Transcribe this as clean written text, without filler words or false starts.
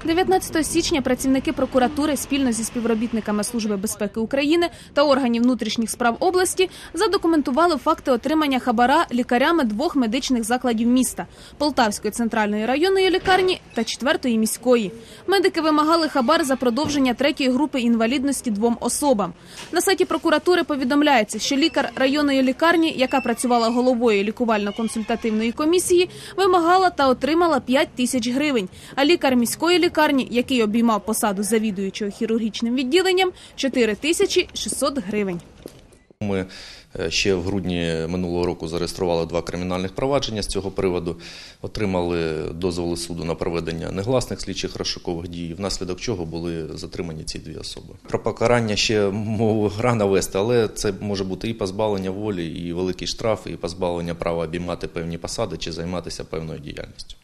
19 січня працівники прокуратури спільно зі співробітниками Служби безпеки України та органів внутрішніх справ області задокументували факти отримання хабара лікарями двох медичних закладів міста – Полтавської центральної районної лікарні та 4-ї міської. Медики вимагали хабар за продовження 3-ї групи інвалідності двом особам. На сайті прокуратури повідомляється, що лікар районної лікарні, яка працювала головою лікувально-консультативної комісії, вимагала та отримала 5 тисяч гривень, а лікар міської лікарні, який обіймав посаду завідуючого хірургічним відділенням, 4600 гривень. Ми ще в грудні минулого року зареєстрували 2 кримінальних провадження з цього приводу, отримали дозволи суду на проведення негласних слідчих розшукових дій, внаслідок чого були затримані ці 2 особи. Про покарання ще мову рано вести, але це може бути і позбавлення волі, і великий штраф, і позбавлення права обіймати певні посади чи займатися певною діяльністю.